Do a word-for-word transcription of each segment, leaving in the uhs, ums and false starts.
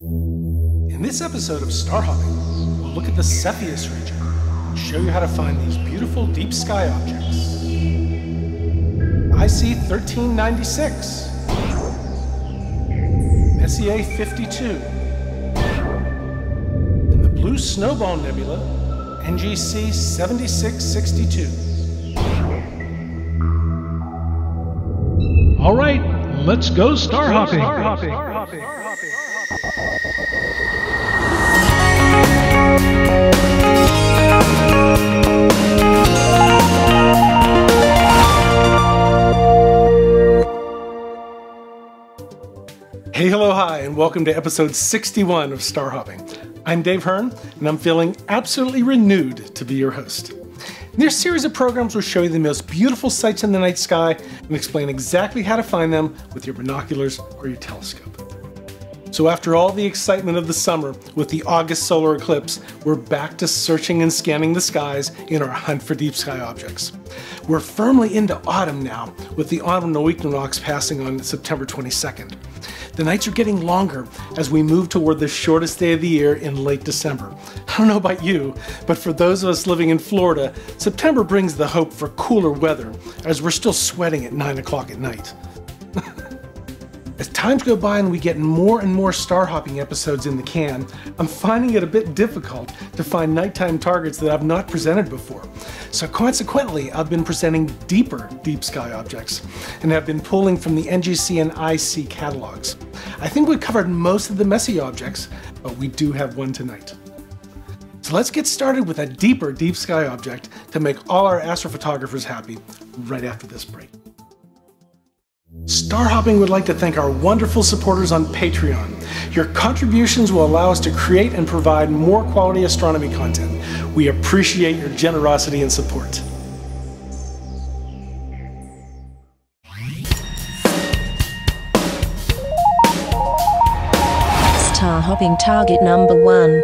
In this episode of Star Hopping, we'll look at the Cepheus region and show you how to find these beautiful deep sky objects. I C thirteen ninety-six, Messier fifty-two, and the Blue Snowball Nebula, N G C seventy-six sixty-two. All right, let's go star hopping. Star hopping. Star hopping. Star hopping. Hey, hello, hi, and welcome to episode sixty-one of Star Hopping. I'm Dave Hearn, and I'm feeling absolutely renewed to be your host. In this series of programs, we'll show you the most beautiful sights in the night sky and explain exactly how to find them with your binoculars or your telescope. So after all the excitement of the summer with the August solar eclipse, we're back to searching and scanning the skies in our hunt for deep sky objects. We're firmly into autumn now, with the autumnal equinox passing on September twenty-second. The nights are getting longer as we move toward the shortest day of the year in late December. I don't know about you, but for those of us living in Florida, September brings the hope for cooler weather, as we're still sweating at nine o'clock at night. As times go by and we get more and more star hopping episodes in the can, I'm finding it a bit difficult to find nighttime targets that I've not presented before. So consequently, I've been presenting deeper deep sky objects and have been pulling from the N G C and I C catalogs. I think we covered most of the Messier objects, but we do have one tonight. So let's get started with a deeper deep sky object to make all our astrophotographers happy right after this break. Star Hopping would like to thank our wonderful supporters on Patreon. Your contributions will allow us to create and provide more quality astronomy content. We appreciate your generosity and support. Star Hopping target number one.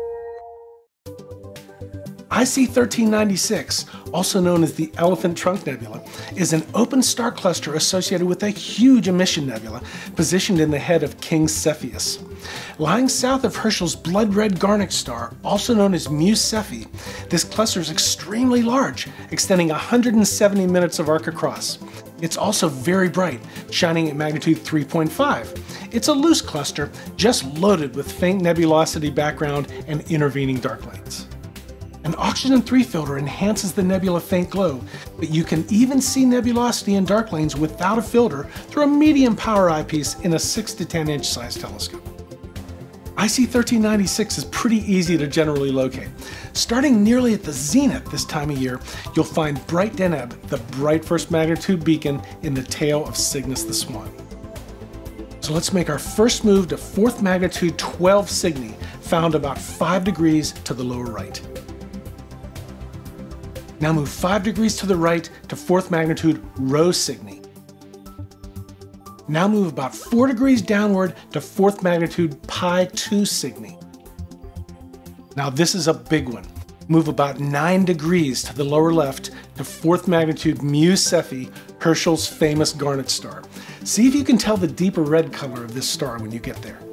I C thirteen ninety-six, also known as the Elephant Trunk Nebula, is an open star cluster associated with a huge emission nebula positioned in the head of King Cepheus. Lying south of Herschel's blood-red garnet star, also known as Mu Cephi, this cluster is extremely large, extending one hundred seventy minutes of arc across. It's also very bright, shining at magnitude three point five. It's a loose cluster, just loaded with faint nebulosity background and intervening dark lanes. An oxygen three filter enhances the nebula faint glow, but you can even see nebulosity in dark lanes without a filter through a medium power eyepiece in a six to ten inch size telescope. I C thirteen ninety-six is pretty easy to generally locate. Starting nearly at the zenith this time of year, you'll find Bright Deneb, the bright first magnitude beacon in the tail of Cygnus the Swan. So let's make our first move to fourth magnitude twelve Cygni, found about five degrees to the lower right. Now move five degrees to the right to fourth magnitude Rho Cygni. Now move about four degrees downward to fourth magnitude Pi two Cygni. Now this is a big one. Move about nine degrees to the lower left to fourth magnitude Mu Cephi, Herschel's famous garnet star. See if you can tell the deeper red color of this star when you get there.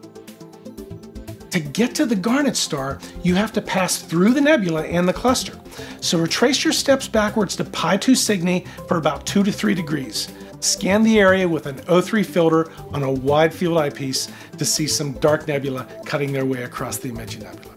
To get to the garnet star, you have to pass through the nebula and the cluster. So retrace your steps backwards to Pi two Cygni for about two to three degrees. Scan the area with an O three filter on a wide field eyepiece to see some dark nebula cutting their way across the Imaging Nebula.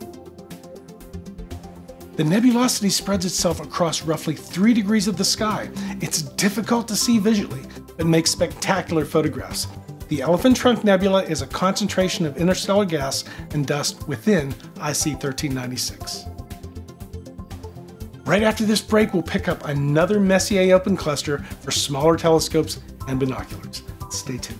The nebulosity spreads itself across roughly three degrees of the sky. It's difficult to see visually, but makes spectacular photographs. The Elephant Trunk Nebula is a concentration of interstellar gas and dust within I C thirteen ninety-six. Right after this break, we'll pick up another Messier open cluster for smaller telescopes and binoculars. Stay tuned.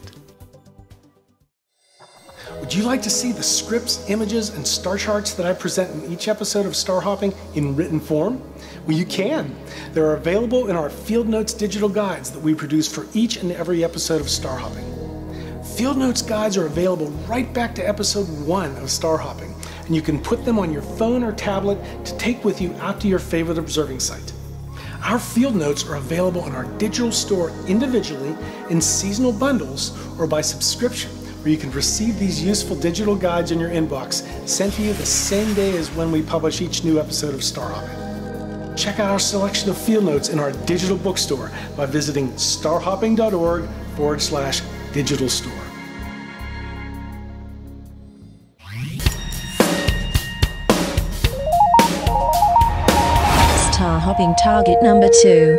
Would you like to see the scripts, images, and star charts that I present in each episode of Star Hopping in written form? Well, you can. They're available in our Field Notes digital guides that we produce for each and every episode of Star Hopping. Field Notes guides are available right back to episode one of Star Hopping, and you can put them on your phone or tablet to take with you out to your favorite observing site. Our field notes are available in our digital store individually in seasonal bundles or by subscription, where you can receive these useful digital guides in your inbox, sent to you the same day as when we publish each new episode of Star Hopping. Check out our selection of field notes in our digital bookstore by visiting starhopping.org forward slash digital store. Star hopping target number two.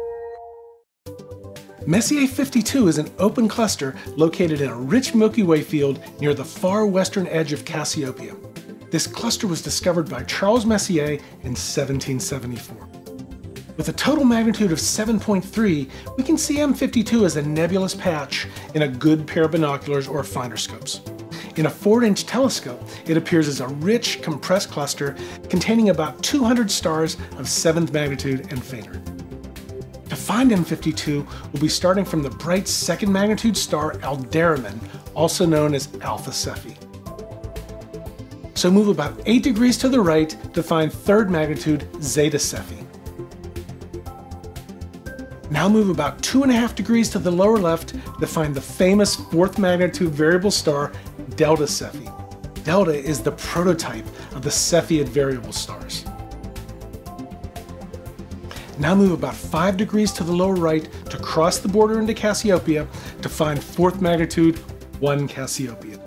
Messier fifty-two is an open cluster located in a rich Milky Way field near the far western edge of Cassiopeia. This cluster was discovered by Charles Messier in seventeen seventy-four. With a total magnitude of seven point three, we can see M fifty-two as a nebulous patch in a good pair of binoculars or finder scopes. In a four inch telescope, it appears as a rich, compressed cluster containing about two hundred stars of seventh magnitude and fainter. To find M fifty-two, we'll be starting from the bright second magnitude star Alderaan, also known as Alpha Cepheus. So move about eight degrees to the right to find third magnitude Zeta Cepheus. Now move about two and a half degrees to the lower left to find the famous fourth magnitude variable star Delta Cepheus. Delta is the prototype of the Cepheid variable stars. Now move about five degrees to the lower right to cross the border into Cassiopeia to find fourth magnitude one Cassiopeia.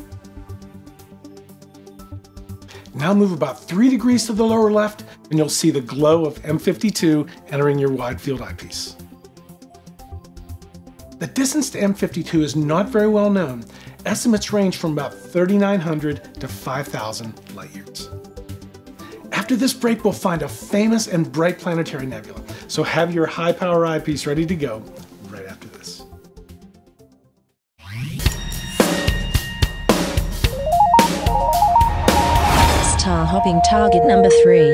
Now move about three degrees to the lower left and you'll see the glow of M fifty-two entering your wide field eyepiece. The distance to M fifty-two is not very well known. Estimates range from about thirty-nine hundred to five thousand light years. After this break, we'll find a famous and bright planetary nebula, so have your high-power eyepiece ready to go right after this. Star hopping target number three.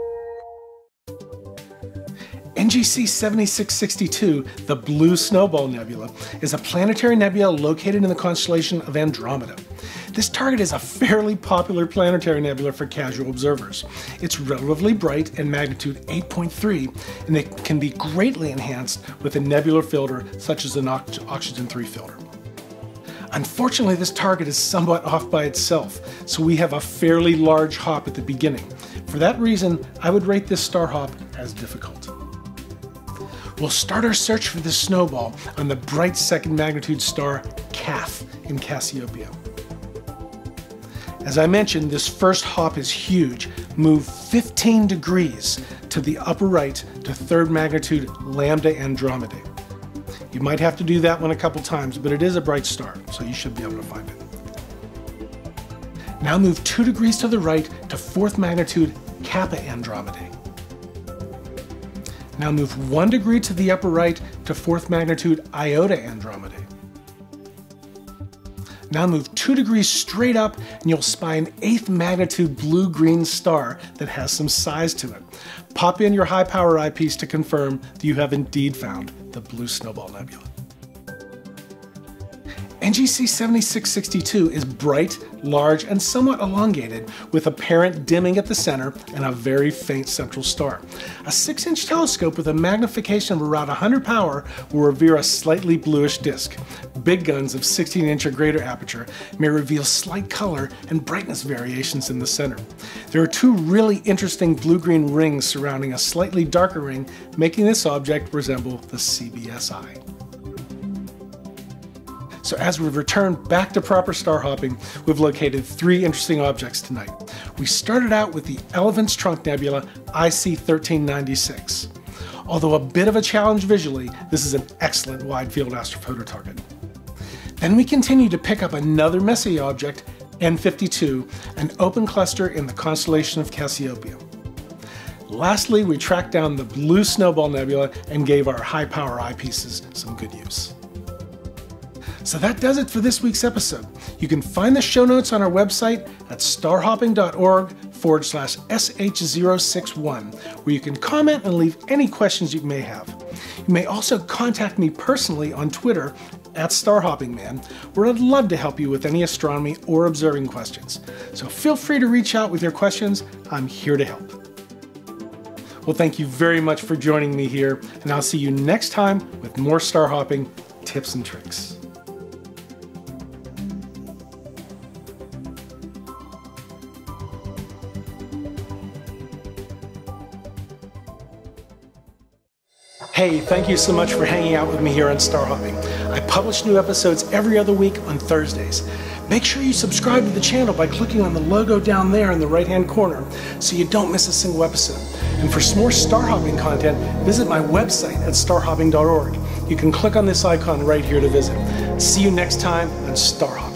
N G C seventy-six sixty-two, the Blue Snowball Nebula, is a planetary nebula located in the constellation of Andromeda. This target is a fairly popular planetary nebula for casual observers. It's relatively bright and magnitude eight point three, and it can be greatly enhanced with a nebular filter such as an oxygen three filter. Unfortunately, this target is somewhat off by itself, so we have a fairly large hop at the beginning. For that reason, I would rate this star hop as difficult. We'll start our search for this snowball on the bright second magnitude star Calf in Cassiopeia. As I mentioned, this first hop is huge. Move fifteen degrees to the upper right to third magnitude Lambda Andromedae. You might have to do that one a couple times, but it is a bright star, so you should be able to find it. Now move two degrees to the right to fourth magnitude Kappa Andromedae. Now move one degree to the upper right to fourth magnitude Iota Andromedae. Now move two degrees straight up and you'll spy an eighth magnitude blue-green star that has some size to it. Pop in your high-power eyepiece to confirm that you have indeed found the Blue Snowball Nebula. N G C seventy-six sixty-two is bright, large, and somewhat elongated, with apparent dimming at the center and a very faint central star. A six inch telescope with a magnification of around one hundred power will reveal a slightly bluish disk. Big guns of sixteen inch or greater aperture may reveal slight color and brightness variations in the center. There are two really interesting blue-green rings surrounding a slightly darker ring, making this object resemble the C B S I. So as we return back to proper star hopping, we've located three interesting objects tonight. We started out with the Elephant's Trunk Nebula I C thirteen ninety-six. Although a bit of a challenge visually, this is an excellent wide field astrophoto target. Then we continue to pick up another Messier object, N fifty-two, an open cluster in the constellation of Cassiopeia. Lastly, we tracked down the Blue Snowball Nebula and gave our high-power eyepieces some good use. So that does it for this week's episode. You can find the show notes on our website at starhopping.org forward slash sh061, where you can comment and leave any questions you may have. You may also contact me personally on Twitter at starhoppingman, where I'd love to help you with any astronomy or observing questions. So feel free to reach out with your questions. I'm here to help. Well, thank you very much for joining me here, and I'll see you next time with more star hopping tips and tricks. Hey, thank you so much for hanging out with me here on Star Hopping. I publish new episodes every other week on Thursdays. Make sure you subscribe to the channel by clicking on the logo down there in the right-hand corner so you don't miss a single episode. And for some more Star Hopping content, visit my website at star hopping dot org. You can click on this icon right here to visit. See you next time on Star Hopping.